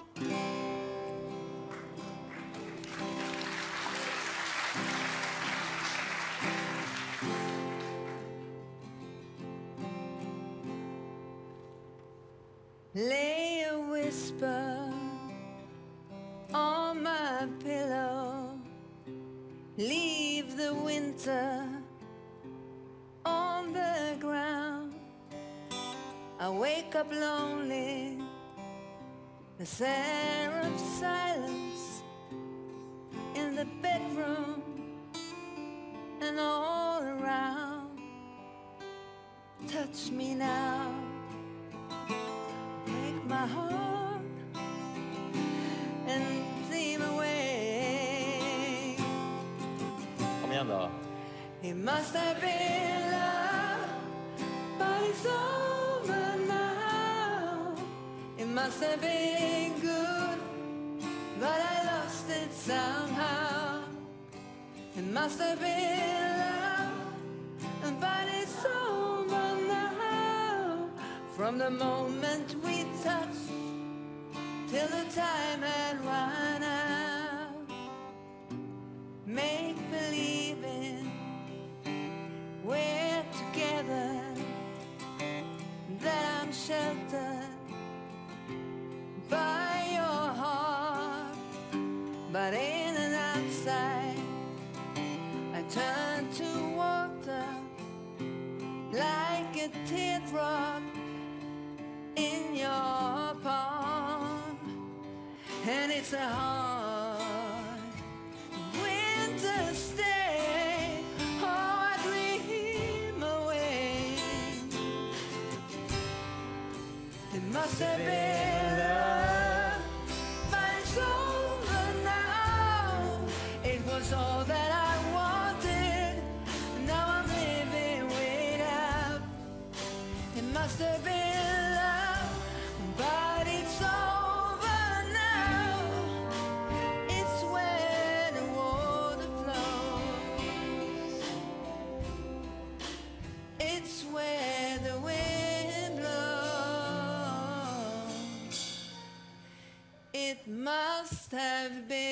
Lay a whisper on my pillow, leave the winter on the ground. I wake up lonely, the sound of silence in the bedroom and all around. Touch me now, break my heart and dream away. Kom igen då. It must have been love, but it's over now. It must have been good, but I lost it somehow. It must have been love, but it's over now. From the moment we touched till the time had run out. Make believing we're together, that I'm sheltered by your heart. But in and outside, I turn to water like a teardrop in your palm. And it's a hard winter's day, oh, I dream away. It must have been love, but it's over now. It was all that I wanted, now I'm living without. It must have been love, but it's over now. It's where the water flows, it's where the wind blows. It must have been